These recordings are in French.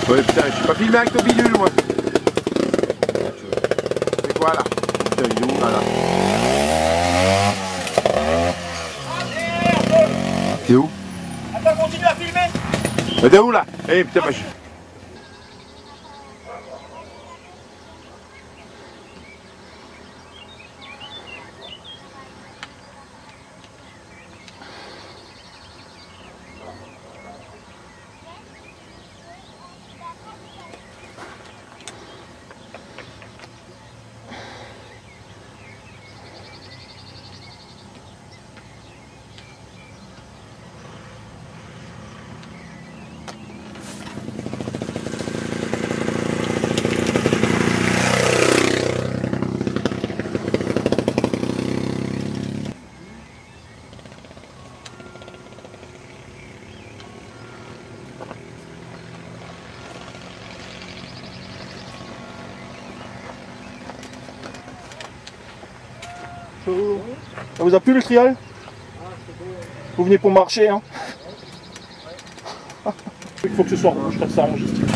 Ouais, putain, je suis pas filmé avec ton bidule, moi. C'est quoi, là? Putain, il est où, là? C'est où? Attends, continue à filmer. T'es où, là? Eh, putain, bah, je... Ça vous a plu le trial? Vous venez pour marcher, hein? Il faut que ce soit rouge, comme ça rouge ici.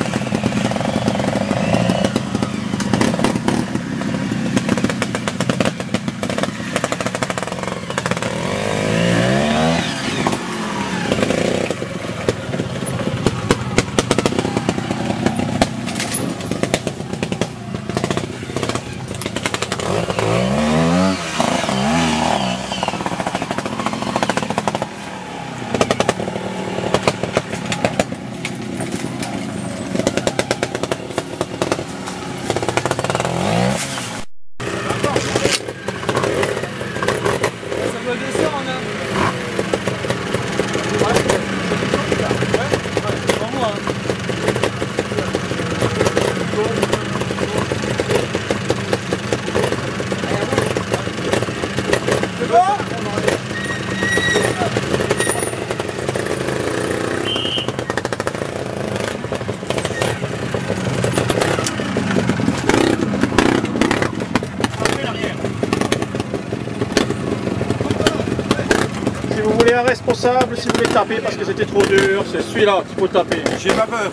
Si vous voulez un responsable, si vous voulez taper parce que c'était trop dur, c'est celui-là qu'il faut taper. J'ai pas peur.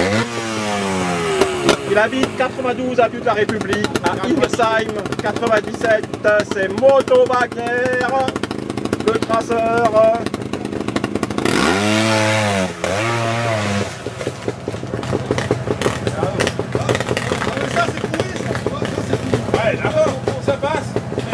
Il habite 92 avenue de la République, à Ingersheim, 97, c'est Moto Wagner, le traceur. Ça, c'est pourri, ça. Ouais, d'abord, ça passe.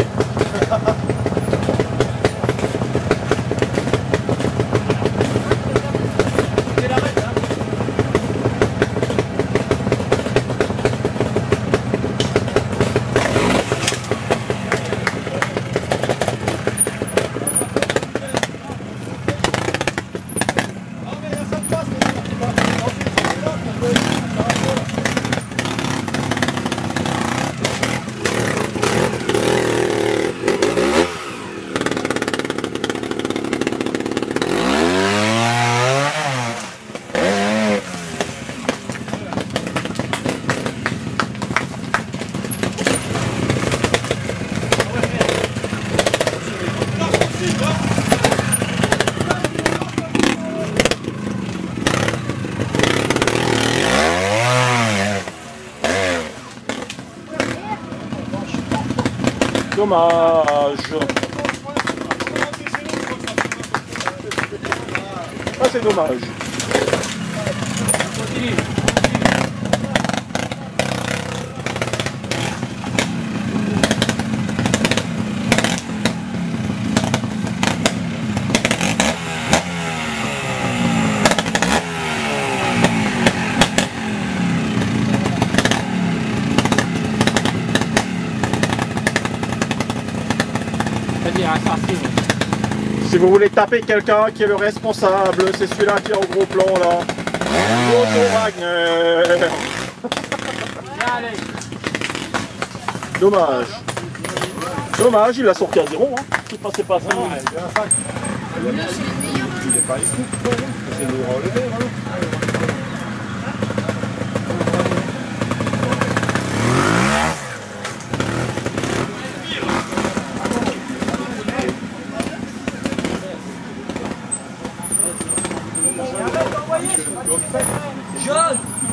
Dommage. Ah, c'est dommage. Si vous voulez taper quelqu'un qui est le responsable, c'est celui-là qui est en gros plan là. Moto Wagner. Dommage. Dommage, il l'a sorti à zéro. Hein. Il passait pas à 5 minutes. Il n'est pas les coups, c'est le relevé, hein. Jaune.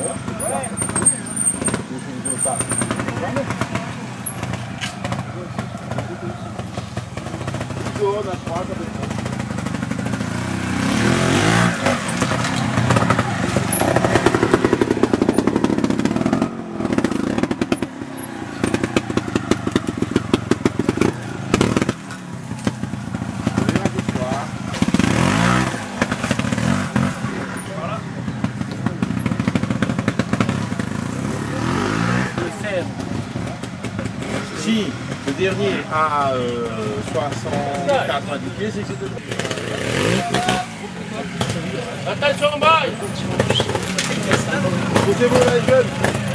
Si le dernier a 90 pieds, c'est que c'est de... Attention, bail. Posez-vous la gueule.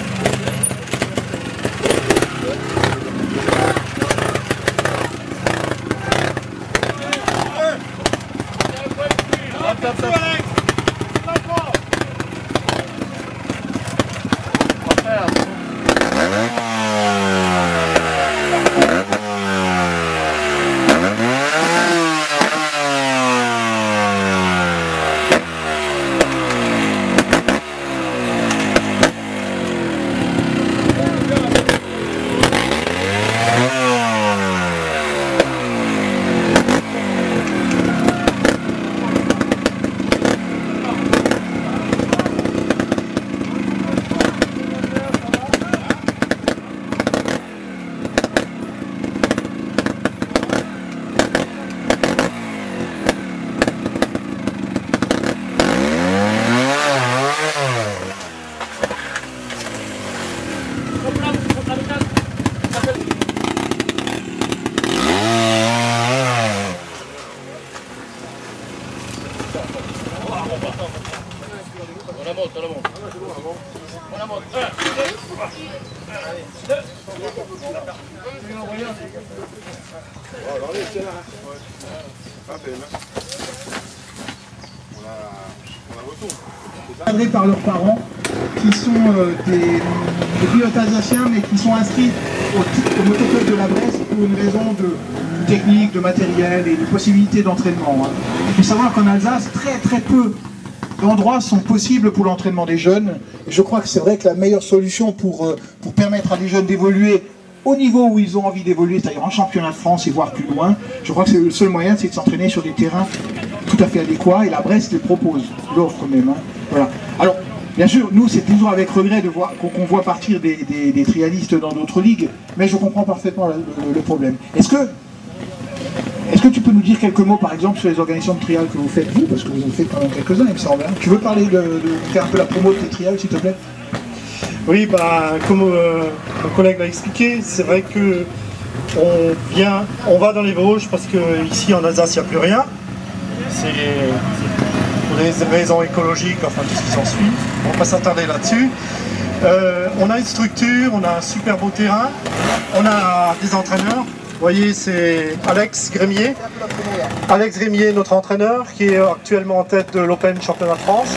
On la monte. On la monte. 1, 2, 2. Encadrés par leurs parents, qui sont des pilotes alsaciens, mais qui sont inscrits au motoclub de la Bresse pour une raison de technique, de matériel et de possibilités d'entraînement. Il faut savoir qu'en Alsace, très peu d'endroits sont possibles pour l'entraînement des jeunes. Et je crois que c'est vrai que la meilleure solution pour permettre à des jeunes d'évoluer au niveau où ils ont envie d'évoluer, c'est-à-dire en championnat de France et voire plus loin, je crois que c'est le seul moyen, c'est de s'entraîner sur des terrains tout à fait adéquats, et la Bresse les propose, l'offre même. Hein. Voilà. Alors, bien sûr, nous, c'est toujours avec regret de voir qu'on voit partir des trialistes dans d'autres ligues, mais je comprends parfaitement le problème. Est-ce que tu peux nous dire quelques mots, par exemple, sur les organisations de trial que vous faites, vous, parce que vous en faites quand même quelques-uns, il me semble. Hein. Tu veux parler de faire un peu la promo de tes trials, s'il te plaît? Oui, bah, comme mon collègue l'a expliqué, c'est vrai que on va dans les Vosges parce qu'ici en Alsace, il n'y a plus rien. C'est pour des raisons écologiques, enfin tout ce qui s'ensuit. On ne va pas s'attarder là-dessus. On a une structure, on a un super beau terrain, on a des entraîneurs. Vous voyez, c'est Alex Grémier. Alex Grémier, notre entraîneur, qui est actuellement en tête de l'Open Championnat de France.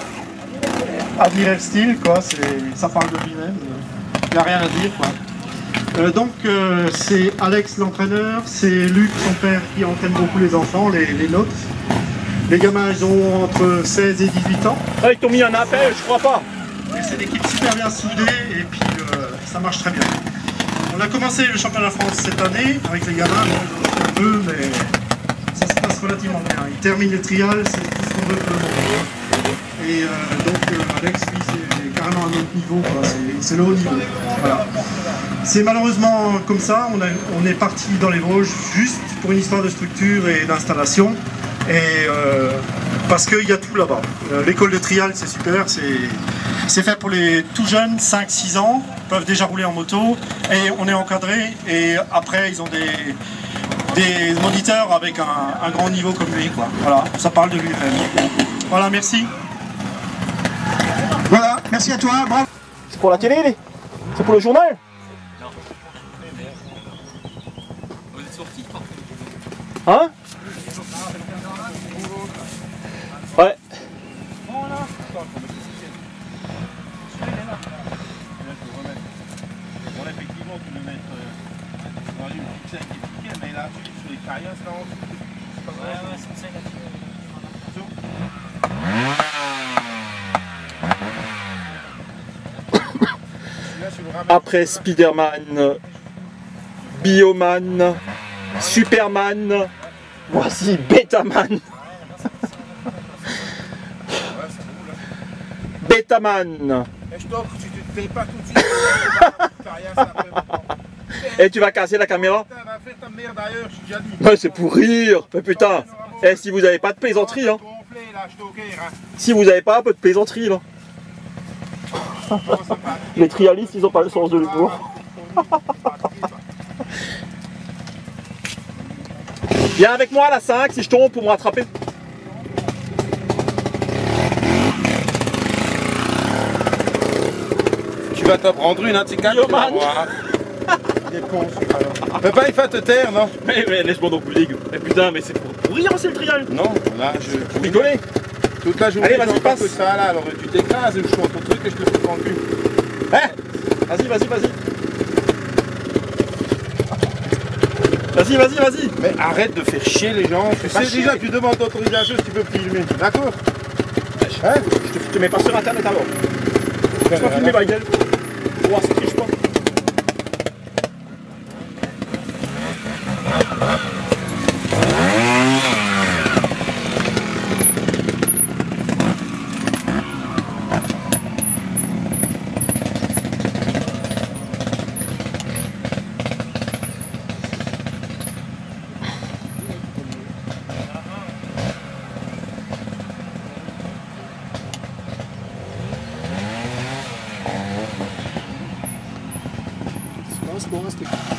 Admirer le style, quoi, ça parle de lui-même, il n'y a rien à dire, quoi. Donc c'est Alex l'entraîneur, c'est Luc son père qui entraîne beaucoup les enfants, les nôtres. Les gamins ils ont entre 16 et 18 ans. Ah, ils t'ont mis un appel, je crois pas. Et c'est une équipe super bien soudée et puis ça marche très bien. On a commencé le championnat de France cette année avec les gamins, un peu, mais ça se passe relativement bien. Ils terminent le trial, c'est tout ce qu'on veut pour le moment. Et donc Alex, lui, c'est carrément un autre niveau, c'est le haut niveau. Voilà. C'est malheureusement comme ça, on est parti dans les Vosges juste pour une histoire de structure et d'installation. Et parce qu'il y a tout là-bas. L'école de trial, c'est super, c'est fait pour les tout jeunes, 5-6 ans, peuvent déjà rouler en moto, et on est encadré, et après ils ont des moniteurs avec un grand niveau comme lui, quoi. Voilà, ça parle de lui-même. Voilà, merci. Voilà, merci à toi, bravo. C'est pour la télé, c'est pour le journal. Non. Vous êtes sortis, Hein? Ouais. Bon, effectivement, tu peux mettre dans une petite scène qui est piquée, mais là, sur les carrières, c'est là en dessous. Ouais, c'est ça, Après Spider-Man, Bioman, Superman, voici Betaman. Betaman. Et je t'offre, si tu te tais pas tout de suite, t'as rien, ça après maintenant. Et tu vas casser la caméra? Putain, va faire ta merde ailleurs, je t'ai déjà dit. Ouais, c'est pour rire. Mais putain. Et si vous avez pas de plaisanterie, hein. Gonflé, là, je t'ai hein. Si vous avez pas un peu de plaisanterie, là. Les trialistes, ils ont pas le sens de l'humour. Viens avec moi à la 5 si je tombe pour me rattraper. Tu vas t'en prendre une, hein, tu calmes, tu vas voir. Il est con, ce alors. Mais pas, il faut te taire, non? Mais laisse-moi donc ligue. Mais putain, mais c'est pour rire, c'est le trial. Non, là, je... Pour rigoler. Toute la journée, Allez, vas-y, j'entends passe. que ça, là, alors tu t'écrases, je prends ton truc et je te fais prendre cul. Hein? Vas-y, vas-y, vas-y. Vas-y, vas-y, vas-y. Mais arrête de faire chier les gens. Tu pas sais chier. déjà, tu demandes l'autorisation si tu peux filmer. D'accord? Hein? Je te mets pas sur internet alors. Je vais pas filmer ma gueule. Pour voir si tu triches pas. C'est pas un sport,